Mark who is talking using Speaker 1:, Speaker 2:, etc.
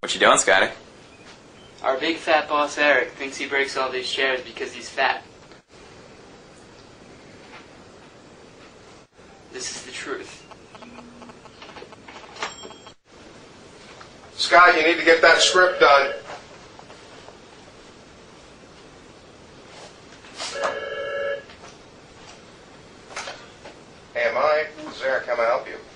Speaker 1: What you doing, Scotty?
Speaker 2: Our big fat boss Eric thinks he breaks all these chairs because he's fat. This is the truth.
Speaker 3: Scott, you need to get that script done. Hey, am I? This is Eric. How may I help you?